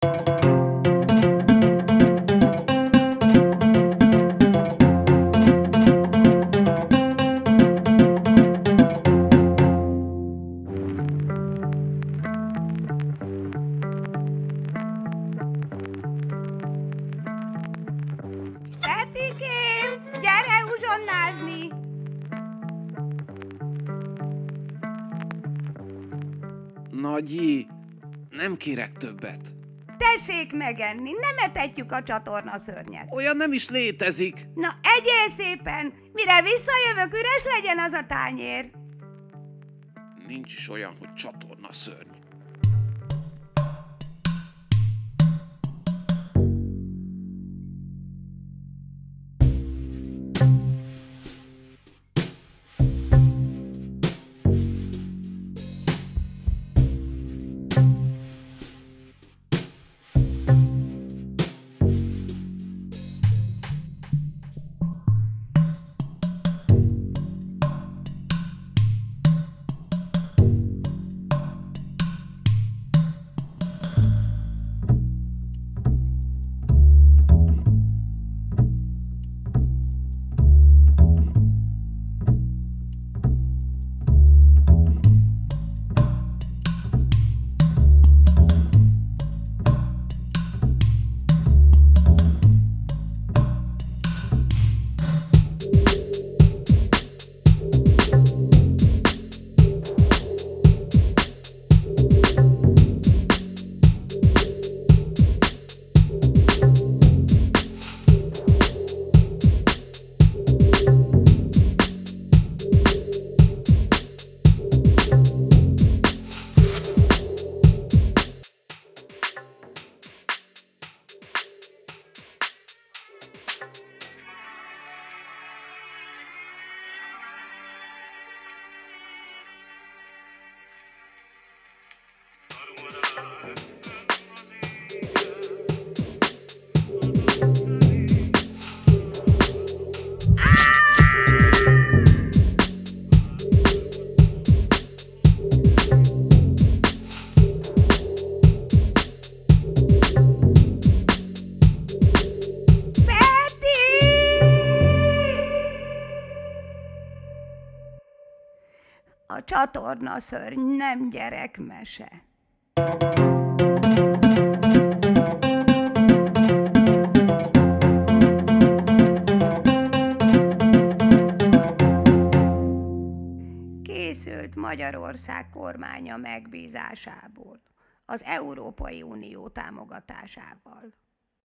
Petikém, gyere uzsonnázni! Nagyi, nem kérek többet. Tessék megenni, nem etetjük a csatornaszörnyet. Olyan nem is létezik. Na, egyél szépen, mire visszajövök, üres legyen az a tányér. Nincs is olyan, hogy csatornaszörny. A csatornaszörny nem gyerekmese. Készült Magyarország kormánya megbízásából, az Európai Unió támogatásával.